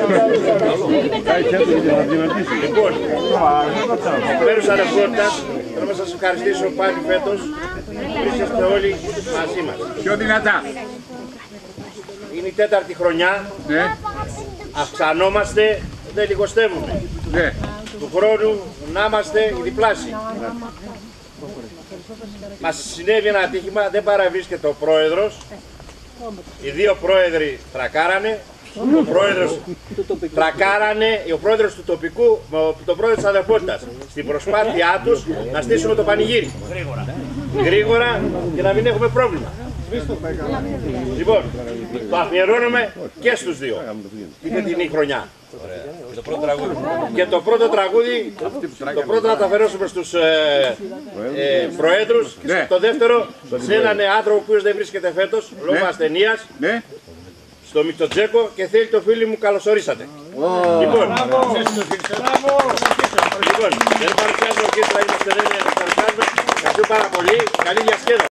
Λοιπόν, μέρους ανευχότητας, θέλω να σας ευχαριστήσω πάλι φέτος. Βρίσκεστε όλοι μαζί μας. Πιο δυνατά. Είναι η τέταρτη χρονιά. Ναι. Αυξανόμαστε, δεν λιγοστεύουμε. Ναι. Του χρόνου να είμαστε οι διπλάσιοι. Μας συνέβη ένα ατύχημα, δεν παραβρίσκεται ο πρόεδρος. Οι δύο πρόεδροι τρακάρανε. Ο πρόεδρος τρακάρανε, ο πρόεδρος του τοπικού με τον πρόεδρο της αδερφότητας στην προσπάθειά τους να στήσουμε το πανηγύρι. Γρήγορα και να μην έχουμε πρόβλημα. Λοιπόν, το αφιερώνουμε και στους δύο. Τη φετινή χρονιά. Και το πρώτο τραγούδι, το πρώτο να το αφιερώσουμε στους προέδρους και το δεύτερο σε έναν άνθρωπο που δεν βρίσκεται φέτος λόγω ασθενείας. Στο Μητσοτζέκο και θέλει το φίλοι μου καλωσορίσατε. Λοιπόν, δεν παρουσιάζουμε ορκέστρα, είμαστε δεν παρουσιάζουμε. Ευχαριστώ πάρα πολύ. Καλή διασκέδαση.